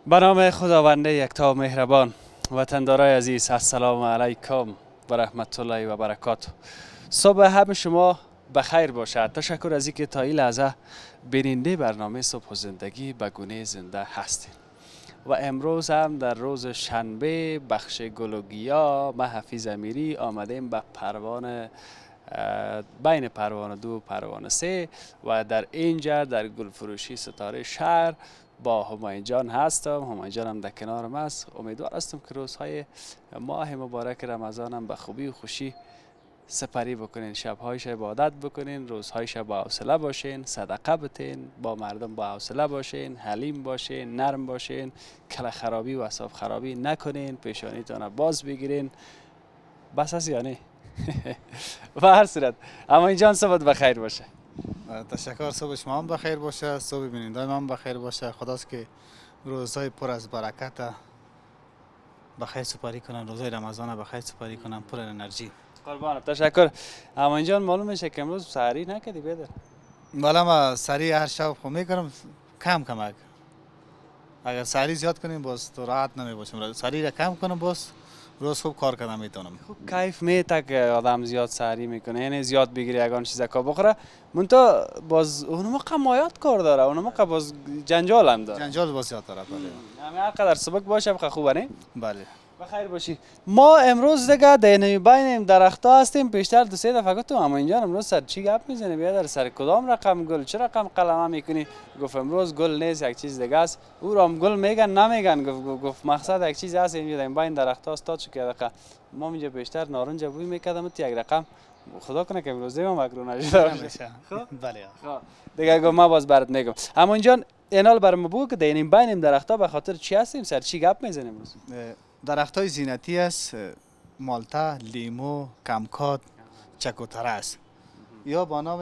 به نام خداوند یکتا و مهربان. وطندارای عزیز، السلام علیکم و رحمت الله و برکاته. صبح همه شما بخیر باشد. تشکر از اینکه تا این لحظه بیننده برنامه صبح و زندگی به گونه زنده هستید. و امروز هم در روز شنبه بخش گل و گیا ما حفیظ امیری آمدیم به پروانه، بین پروانه 2 و پروانه 3 و در اینجا در گل فروشی ستاره شهر با همایون جان هستم. همایون جان هم در کنارم است. امیدوار هستم که روزهای ماه مبارک رمضان هم به خوبی و خوشی سپری بکنین، شبهایش عبادت بکنین، روزهایش با حوصله باشین، صدقه بتین، با مردم با حوصله باشین، حلیم باشین، نرم باشین، کله خرابی و اعصاب خرابی نکنین، پیشانیتان باز بگیرین. بس است یا نه؟ و هر صورت اما اینجان صبح بخیر باشه. تشکر. صبح شما هم بخیر باشه، صبح بیننده من بخیر باشه. خداست که روزهای پر از برکت بخیر سپاری کنن، روزهای رمضان بخیر سپاری کنن، پر انرژی. قربانت، تشکر. اما اینجان معلوم میشه که امروز سحری نکردی بیادر؟ بالا ما سری هر شب خو میکنم کم کمک. اگر سری زیاد کنیم باز تو راحت نمیباشم. سری را کم کنم باز روز خوب کار کردم میتونم. خوب کیف میته که آدم زیاد سحری میکنه، یعنی زیاد بگیری یگان چیزا که بخوره. منتها باز اونم قمایات کار داره، اونم که باز جنجال هم داره. جنجال باز زیاد داره. همه هر قدر سبک باشه بخواه خوبه نه؟ بله. بخیر باشی. ما امروز دیگه در بین درخت‌ها هستیم. پیشتر 2-3 دفعه گفتم اما اینجا امروز سر چی گپ میزنی؟ بیا در سر کدام رقم گل، چه رقم قلمه میکنی؟ گفت امروز گل نیست، یک چیز دیگه است. او را گل میگن نمیگن. گفت مقصد یک چیز هست اینجا در بین درخت‌ها است. تا چه که ما اینجا بیشتر نارنج بوی میکردم تو یک رقم. خدا کنه که امروز ما مکرو نشده باشه. بله. دیگه گفت ما باز برات میگم. اما اینجا اینال برام بگو که در بین درخت‌ها به خاطر چی هستیم؟ سر چی گپ میزنیم امروز؟ درختای زینتی است، مالتا، لیمو، کمکات، چکوتره است. یا با نام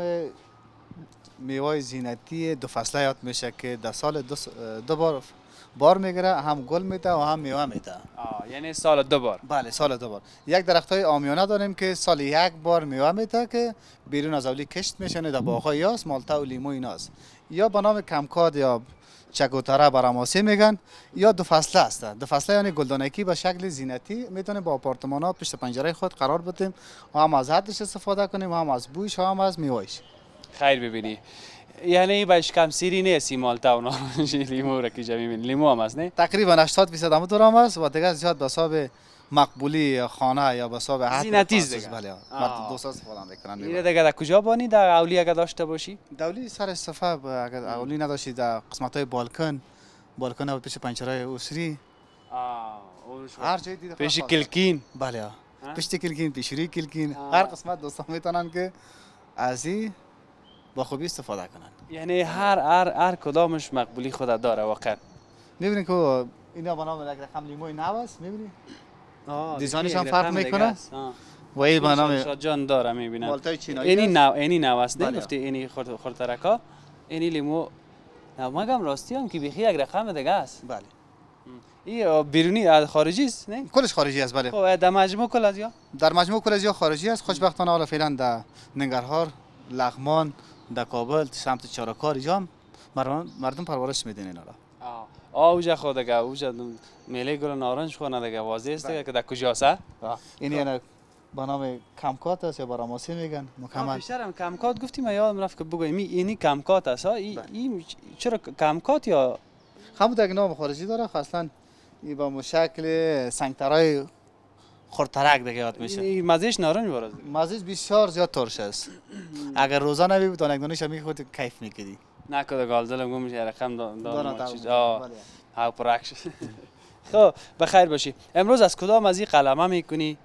میوه زینتی 2 فصله یاد میشه که در سال دو بار میگیره، هم گل میده و هم میوه میده. یعنی سال 2 بار؟ بله، سال 2 بار. یک درختای آمیانه داریم که سال 1 بار میوه میده که بیرون از اولی کشت میشنه در باغ‌های یاس، مالتا و لیمو ایناست. یا با نام کمکات یا چکوتره براماسی میگن. یا 2 فصله است. 2 فصله یعنی گلدانکی به شکل زینتی میتونه با آپارتمان ها پشت پنجره خود قرار بدیم و هم از حدش استفاده کنیم و هم از بویش و هم از میوهش. خیر ببینی، یعنی باش کم سیری نیست مالتا و نارنج لیمو را که جا میبینی. لیمو هم است نه؟ تقریبا 80% همونطور هم است و دیگه زیاد به حساب مقبولی خانه یا به حساب حد زینتی است دیگه. بله، دوست استفاده میکنن. این دیگه در کجا بانی؟ در اولی اگه داشته باشی؟ دولی سر صفحه اگر اولی نداشتی در قسمت های بالکن و پیش پنجره اسری، هر جای دیده پیش کلکین. بله، پیش کلکین، پیش روی کلکین، هر قسمت دوستان میتونن که از این با خوبی استفاده کنن. یعنی هر کدامش مقبولی خود داره واقعا. میبینید که اینا با نام رقم لیموی نو است، میبینید دیزاینش هم فرق میکنه و این با نام جان داره میبینم. مالتای چینایی اینی نو است نه؟ گفتی اینی خورترکا، اینی لیمو نه مگم راستی هم که بیخی یک رقم دیگه است. بله. این بیرونی خارجی است نه؟ کلش خارجی است. بله. خب در مجموع کل از یا؟ در مجموع کل از یا خارجی است. خوشبختانه حالا فعلا در ننگرهار، لغمان، در کابل، سمت چارکار اینجا مردم پرورش میدن اینا را. اوجا خود دیگه اوجا میله گل نارنج خونه دیگه واضح است که در کجاست؟ این یعنی با نام کمکات است یا براماسی میگن مکمل. بیشترم کمکات گفتیم، یادم رفت که بگویم اینی کمکات است. این چرا کمکات یا همون یک نام خارجی داره؟ اصلا این با شکل سنگترای خورترک دیگه یاد میشه. این مزهش نارنج بارد. مزهش بسیار زیاد ترش است. اگر روزانه ببینید یک دانش میخواد کیف میکنی. نکرده گالدلم گم میشه رقم دارم چیز. ها پرکش. خب بخیر باشی. امروز از کدام از این قلمه میکنی؟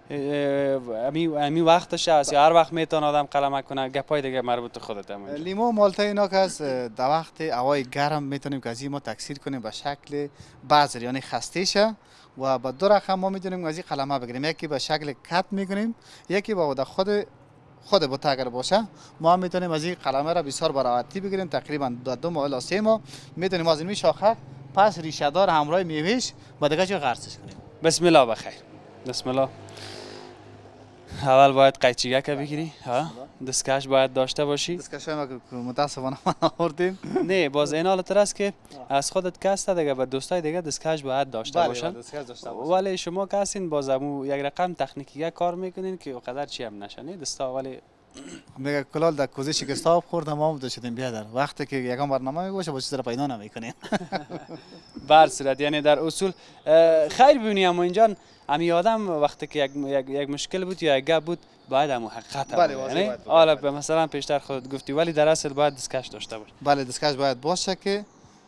امی وقتش است یا هر وقت میتونه آدم قلمه کنه؟ گپای دیگه مربوط به خودت هم. لیمو مالتا اینا که از در وقت هوای گرم میتونیم که از این ما تکثیر کنیم به شکل بذر یعنی خسته شه و با 2 رقم ما میتونیم از این قلمه بگیریم. یکی به شکل کت میکنیم، یکی با خود بوته اگر باشه ما هم میتونیم از این قلمه را بسیار براحتی بگیریم. تقریبا 2 ماه الی 3 ماه میتونیم از این شاخه پس ریشه دار همراه میوهش با دیگه چه غرسش کنیم. بسم الله. بخیر. بسم الله. اول باید قیچیگه که بگیری ها دستکش باید داشته باشی. دستکش ما که متاسفانه ما آوردیم. نه باز این حالت است که از خودت کسته دیگه به دوستای دیگه دستکش باید داشته باشن. ولی شما که هستین باز یک رقم تکنیکی کار میکنین که اونقدر چی هم نشه نه دستا. ولی میگه کلال در کوزه شکستاب خورد ما هم داشتیم بیادر وقتی که یکم برنامه باشه با چیز را پیدا نمیکنیم. بر صورت یعنی در اصول خیر ببینی. اما اینجا امی آدم وقتی که یک مشکل بود یا یک گپ بود باید هم حقیقت هم یعنی حالا مثلا پیشتر خود گفتی ولی در اصل باید دستکش داشته باشه. بله دستکش باید باشه که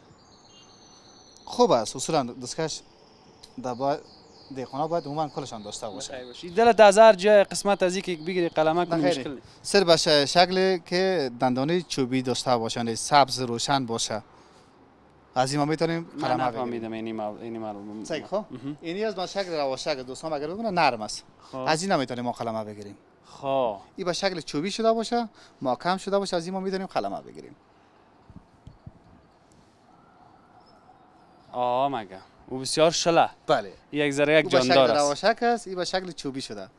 خوب است. اصولا دستکش در دیخونا باید عموما کلشان داشته باشه. دلت از هر جای قسمت از اینکه بگیری قلمک مشکل نیست. سر باشه شکلی که دندانه چوبی داشته باشه، سبز روشن باشه. از این ما میتونیم قلمک بگیریم. اینی معلومه. صحیح خب. اینی از ما شکل رواشک دوستان اگر ببینن نرم است. از این نمیتونیم ما قلمک بگیریم. خب این با شکل چوبی شده باشه، محکم شده باشه، از این ما میتونیم قلمک بگیریم. مگه او بسیار شله. بله. یک ذره یک جاندار است. رواشک است، این با شکل چوبی شده.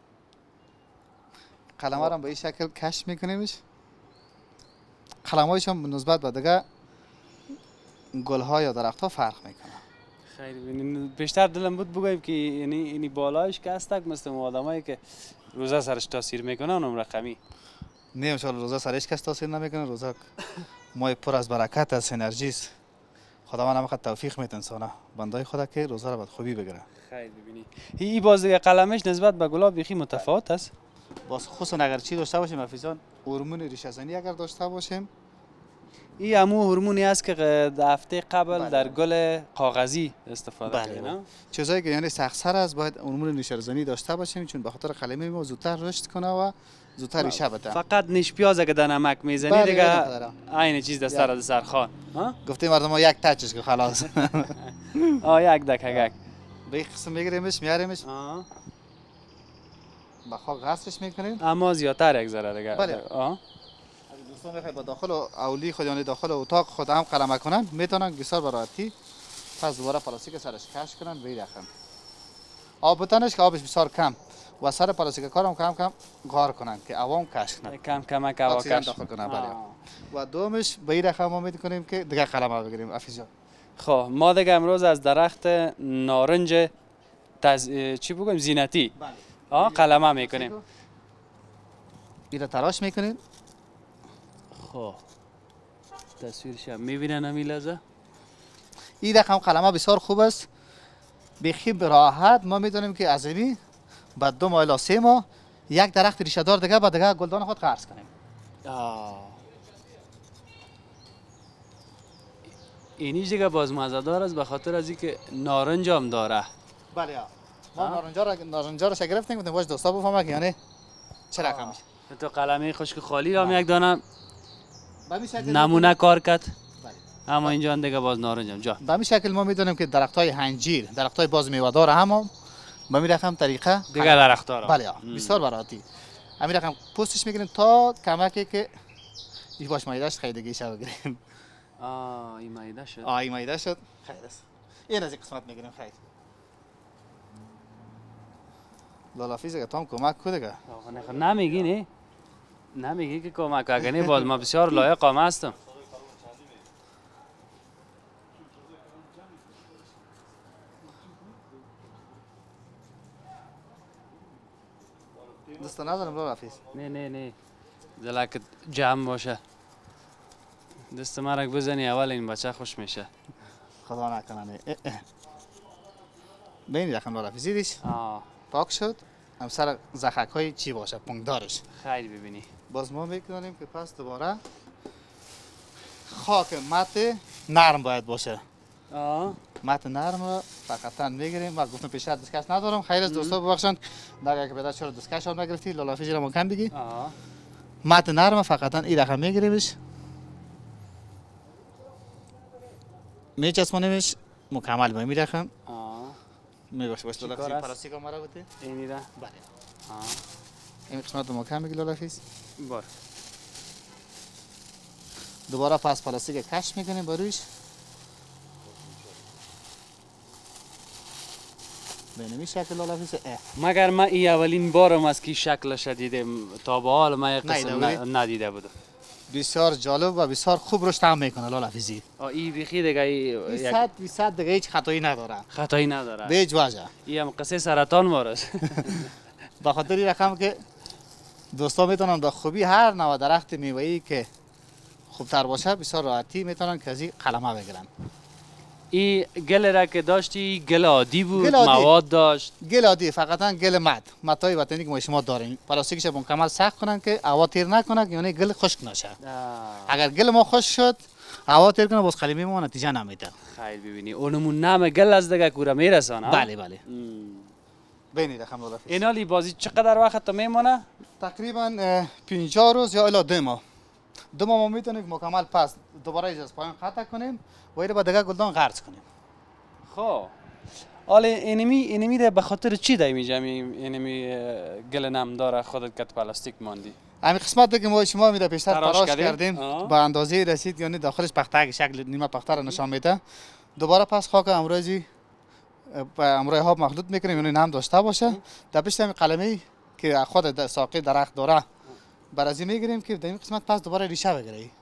قلم‌ها را به این شکل کش میکنیمش. قلم‌هایش هم نسبت به دیگه گل‌ها یا درخت‌ها فرق میکنه. خیلی بیشتر دلم بود بگم که یعنی اینی بالایش که هستک مثل آدمایی که روزه سرش تاثیر میکنه اونم رقمی. نه ان روزه سرش کس تاثیر نمیکنه. روزه ماه پر از برکت است، انرژی است. خداوند هم توفیق میده انسانا بندای خدا که روزه را به خوبی بگیره. خیلی ببینی این باز دیگه قلمش نسبت به گلاب بیخی متفاوت است. باز خصوصا اگر چی داشته باشیم افیزان هورمون ریشه زنی اگر داشته باشیم این همون هورمونی است که هفته قبل در گل کاغذی استفاده کردیم. چیزایی که یعنی سخسر است باید هورمون ریشه زنی داشته باشیم چون به خاطر قلمه ما زودتر رشد کنه و زودتر ریشه بده. فقط نیش پیاز اگه در نمک میزنی دیگه عین چیز در سر سرخان. گفتیم مردم ما یک تچش که خلاص. یک دکه به این قسم میگیریمش میاریمش. بخوا غسلش میکنیم. اما زیادتر یک ذره دیگه. بله. دوستان بخواید با داخل اولی خود یعنی داخل اتاق خود هم قلمه کنن میتونن بسیار براحتی. پس دوباره پلاستیک سرش کش کنن به این رقم. آب بتنش که آبش بسیار کم و سر پلاستیک کارم کم کم غار کنن که عوام کش کنن. کم کم هوا کش داخل کنن. بله. و دومش به این رقم ما میکنیم که دیگه قلمه بگیریم افیزا. خب ما دیگه امروز از درخت نارنج چی بگم زینتی قلمه میکنیم. این تراش میکنیم. خب تصویرش هم میبینن همین لحظه. این رقم قلمه بسیار خوب است. بخی براحت ما میدونیم که از اینی بعد 2 ماه الی 3 ماه یک درخت ریشه دار دیگه با دیگه گلدان خود قرض کنیم. اینیش دیگه باز مزه‌دار است به خاطر از اینکه نارنج هم داره. بله ما نارنجا رو گرفتیم گفتیم باش دوستا بفهمه که یعنی چه رقمش. تو قلمه خشک خالی هم یک دانه نمونه کار کرد. اما اینجا دیگه باز نارنج هم جا. به همین شکل ما میدونیم که درختای هنجیر، درختای باز میوه دار هم به این رقم طریقه دیگه درخت‌ها را. بله بسیار براحتی. همین رقم پوستش میگیریم تا کمکی که این باش مایداش خیلی دیگه شو بگیریم. این مایده شد. این مایده شد. خیر است. این از این قسمت میگیریم خیر. لالا فیزا که کمک کو دیگه. نمیگی نه؟ نمیگی که کمک کنی باز ما بسیار لایق هم هستم. دست ندارم لالا فیز. نه دلک جمع باشه. دست مرک بزنی اول این بچه خوش میشه. خدا نکنه. ببین رقم لالا فیز دیدیش؟ پاک شد. هم سر زخک های چی باشه پنگدارش. خیلی ببینی. باز ما میکنیم که پس دوباره خاک مت نرم باید باشه. مت نرم رو فقط میگیریم و گفتم پیشتر دستکش ندارم. خیلی از دوستا ببخشید نگه که بدش چرا دستکش هم نگرفتی لالا فیز رو کم بگی. مت نرم فقط این رقم میگیریمش. میچسبونیمش مکمل به این رقم. میبخشید باش لالا فیز پلاستیک ما رو بده. اینی را. بله. این قسمت رو مکمل بگی لالا فیز. بار. دوباره پس پلاستیک کش میکنیم با رویش. به این شکل لاله فیزی. مگر من این اولین بارم است که شکلش دیدم، تا به حال من یک ندیده قسم ندیده بودم. بسیار جالب و بسیار خوب رشد هم میکنه لاله فیزی. این بیخی دیگه یک 100% دیگه هیچ خطایی نداره. خطایی نداره. به هیچ وجه. این هم قصه سرطان وارست. به خاطر این رقم که دوستا میتونن به خوبی هر نوع درخت میوه‌ای که خوبتر باشه بسیار راحتی میتونن که از این قلمه بگیرن. این گل را که داشتی گل عادی بود، گل عادی. مواد داشت. گل عادی، فقط گل متای وطنی که ما شما داریم پلاستیکش مکمل سخت کنن که هوا تیر نکنه، یعنی گل خشک نشه. اگر گل ما خشک شد هوا تیر کنه باز قلمی ما نتیجه نمیده. خیلی ببینی اونمون نام گل از دیگه کوره میرسانه. بله بله. ببینید رقم لاله فیزی. اینا لی بازی چقدر وقت میمونه؟ تقریبا 50 روز یا الی 2 ماه. 2 ماه ما میتونیم مکمل پس دوباره از پایین قطع کنیم و اینو با دیگه گلدان غرس کنیم. خب حالا اینمی ده به خاطر چی دای میجمی اینمی گل نم داره خودت کت پلاستیک ماندی؟ همین قسمت که ما شما میره پیشتر تراش کردیم به اندازه رسید، یعنی داخلش پخته شکل نیمه پخته رو نشان میده. دوباره پس خاک امروزی با امروی ها مخلوط میکنیم یعنی نم داشته باشه. در پشت همین قلمی که خود ساقی درخت داره برازی میگیریم که در این قسمت پس دوباره ریشه بگیره.